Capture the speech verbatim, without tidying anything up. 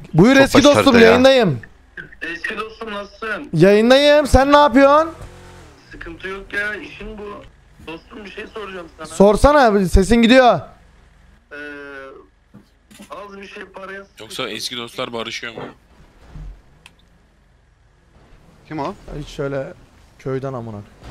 Buyur Çok eski başarılı dostum, ya. yayındayım. Eski dostum nasılsın? Yayındayım. Sen ne yapıyorsun? Sıkıntı yok ya, işin bu. Dostum bir şey soracağım sana. Sorsana, sesin gidiyor. Ee, az bir şey paraya... Yoksa eski dostlar barışıyor mu? Kim o? Hiç şöyle köyden amına.